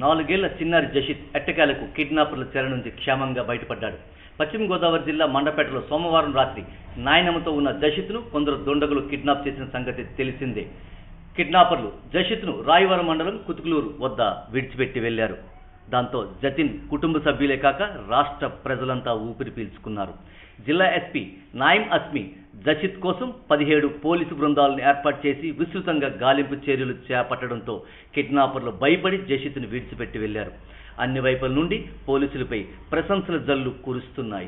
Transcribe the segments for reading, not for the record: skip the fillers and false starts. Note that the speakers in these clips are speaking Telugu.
4 ఏళ్ల చిన్నారి జషిత్ ఎట్టకేలకు కిడ్నాపర్ల చెర నుంచి క్షేమంగా బయటపడ్డాడు. పశ్చిమ గోదావరి జిల్లా మండపేటలో సోమవారం రాత్రి నాయనమ్మతో ఉన్న జషిత్ను కొందరు దుండగులు కిడ్నాప్ చేసిన సంగతి తెలిసిందే. కిడ్నాపర్లు జషిత్ను రాయవరం మండలం కుతుకులూరు వద్ద విడిచిపెట్టి వెళ్లారు. దాంతో జతిన్ కుటుంబ సభ్యులే కాక రాష్ట్ర ప్రజలంతా ఊపిరి పీల్చుకున్నారు. జిల్లా ఎస్పీ నాయిం అస్మి జషిత్ కోసం 17 పోలీసు బృందాలను ఏర్పాటు చేసి విస్తృతంగా గాలింపు చర్యలు చేపట్టడంతో కిడ్నాపర్లు భయపడి జషిత్ను విడిచిపెట్టి వెళ్లారు. అన్ని వైపుల నుండి పోలీసులపై ప్రశంసల జల్లు కురుస్తున్నాయి.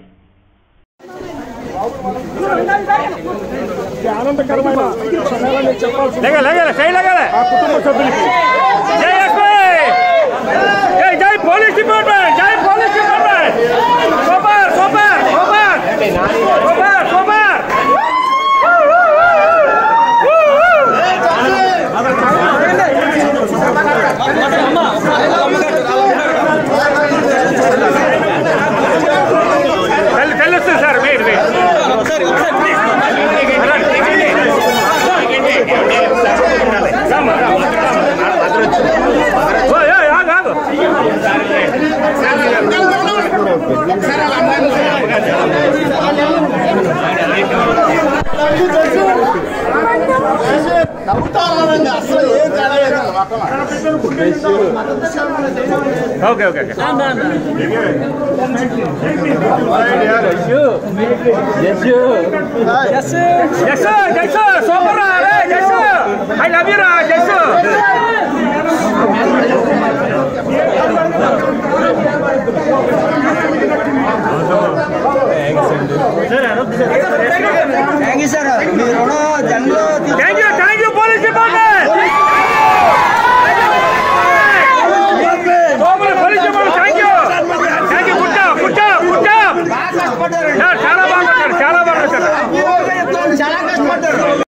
I love you, Raj.